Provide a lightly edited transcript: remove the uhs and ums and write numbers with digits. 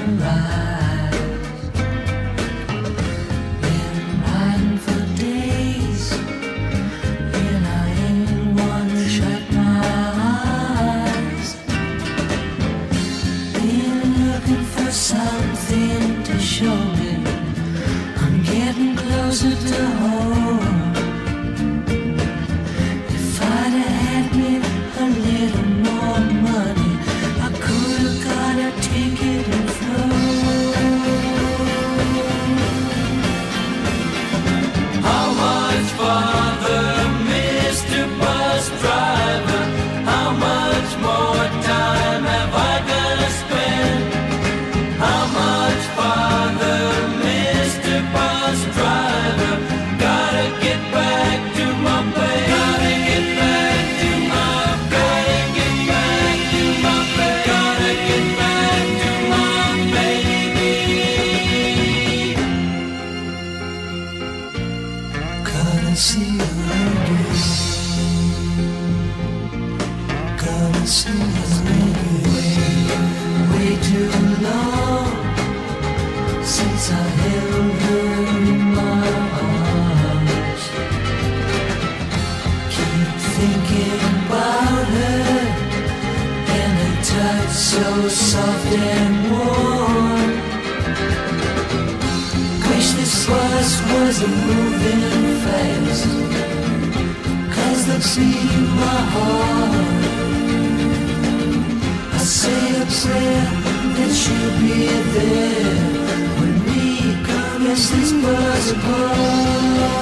her eyes. Been riding for days, and I ain't wanna shut my eyes. Been looking for something to show me I'm getting closer to home. If I'd have had me a little more money, I could have got a ticket and flown. How much farther, Mr. Bus Driver? How much more time have I gotta spend? How much farther, Mr. Bus Driver? Gotta get back to my base. Gotta get back to my. Gotta get back to my base. Gotta get back to my baby. Gotta see her again. Gotta see her again. Way too long since I held her in my arms. Keep thinking about her and her touch so soft and warm. Wish this was a moving fast, 'cause they'll see my heart. I say a prayer that she'll be there when we caress this bus apart.